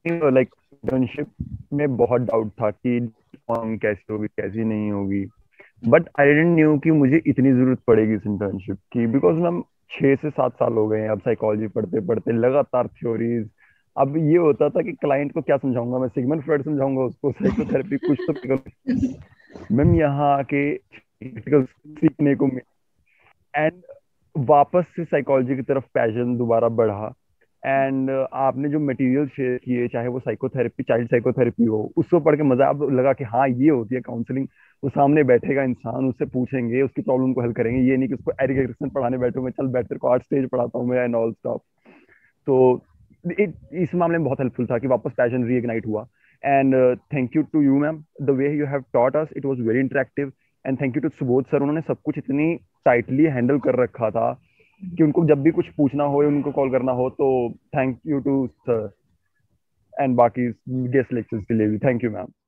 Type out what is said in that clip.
Like internship में बहुत doubt था कि ऑन कैसी होगी कैसी नहीं होगी, बट आई डिडंट न्यू कि मुझे इतनी जरूरत पड़ेगी इस इंटर्नशिप की, बिकॉज मैम 6 से 7 साल हो गए हैं अब साइकोलॉजी पढ़ते पढ़ते, लगातार थ्योरीज। अब ये होता था कि क्लाइंट को क्या समझाऊंगा, मैं सिगमंड फ्रॉइड समझाऊंगा उसको साइकोथेरेपी, कुछ तो मैम यहाँ आके practical सीखने को मिला, एंड वापस से साइकोलॉजी की तरफ पैशन दोबारा बढ़ा। एंड आपने जो मटेरियल शेयर किए, चाहे वो साइकोथेरेपी, चाइल्ड साइकोथेरेपी हो, उसको पढ़ के मजा अब लगा कि हाँ ये होती है काउंसलिंग। वो सामने बैठेगा इंसान, उससे पूछेंगे, उसकी प्रॉब्लम को हल करेंगे, ये नहीं कि उसको एरिक एरिक्सन पढ़ाने बैठूंगा, चल बैठ तेरे को 8 स्टेज पढ़ाता हूँ मैं एंड ऑल स्टॉप। तो इस मामले में बहुत हेल्पफुल था कि वापस पैशन रीइग्नाइट हुआ। And thank you to you ma'am, the way you have taught us, it was very interactive. And thank you to Subodh sir, उन्होंने सब कुछ इतनी टाइटली हैंडल कर रखा था कि उनको जब भी कुछ पूछना हो, उनको कॉल करना हो, तो thank you to sir. And बाकी गेस्ट लेक्चर्स के लिए भी थैंक यू मैम।